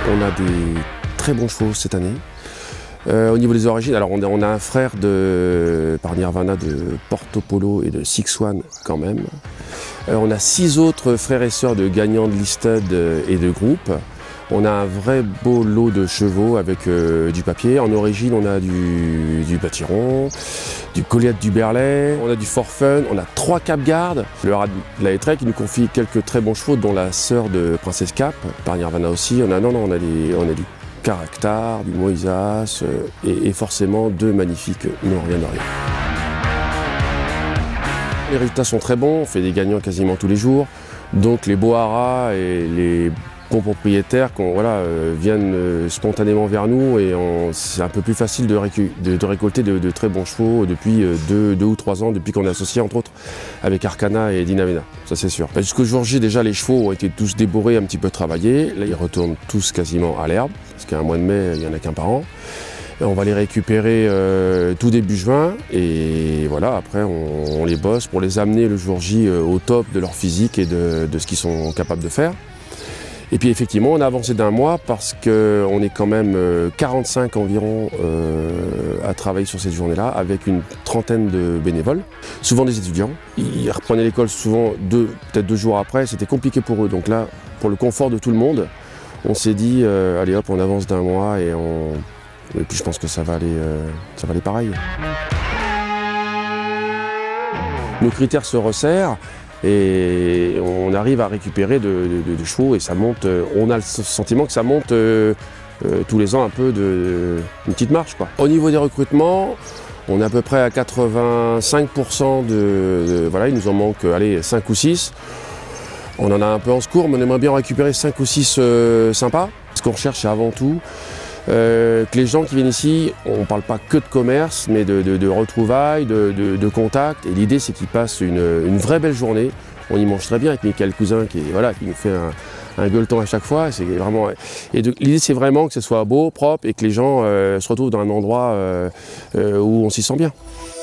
On a des très bons chevaux cette année. Au niveau des origines, alors on a un frère par Nirvana de Porto Polo et de Six One quand même. On a 6 autres frères et sœurs de gagnants de listed et de groupe. On a un vrai beau lot de chevaux avec du papier. En origine, on a du Batiron, du Goliath du Berlay, on a du For Fun, on a 3 Cap Garde. Le Haras de la Hétraie qui nous confie quelques très bons chevaux, dont la sœur de Princesse Cap, par Nirvana aussi. On a du Caractère, du Moïsas et forcément 2 magnifiques non rien de rien. Les résultats sont très bons, on fait des gagnants quasiment tous les jours. Donc les beaux haras et les bons propriétaires viennent spontanément vers nous et c'est un peu plus facile de récolter de très bons chevaux depuis 2 ou 3 ans, depuis qu'on est associé entre autres avec Arcana et Dinamena, ça c'est sûr. Jusqu'au jour J déjà les chevaux ont été tous débourrés, un petit peu travaillés, là ils retournent tous quasiment à l'herbe, parce qu'à un mois de mai il n'y en a qu'un par an. Et on va les récupérer tout début juin et voilà, après on les bosse pour les amener le jour J au top de leur physique et de ce qu'ils sont capables de faire. Et puis effectivement, on a avancé d'1 mois parce qu'on est quand même 45 environ à travailler sur cette journée-là, avec une trentaine de bénévoles, souvent des étudiants. Ils reprenaient l'école souvent peut-être 2 jours après, c'était compliqué pour eux. Donc là, pour le confort de tout le monde, on s'est dit, allez hop, on avance d'1 mois et puis je pense que ça va aller pareil. Nos critères se resserrent. Et on arrive à récupérer de chevaux et ça monte, on a le sentiment que ça monte tous les ans un peu une petite marche, quoi. Au niveau des recrutements, on est à peu près à 85% voilà, il nous en manque 5 ou 6. On en a un peu en secours, mais on aimerait bien récupérer 5 ou 6 sympas. Ce qu'on recherche, c'est avant tout que les gens qui viennent ici, on ne parle pas que de commerce, mais de retrouvailles, de contacts. Et l'idée, c'est qu'ils passent une vraie belle journée. On y mange très bien avec Michael Cousin qui nous fait un gueuleton à chaque fois. L'idée, c'est vraiment que ce soit beau, propre et que les gens se retrouvent dans un endroit où on s'y sent bien.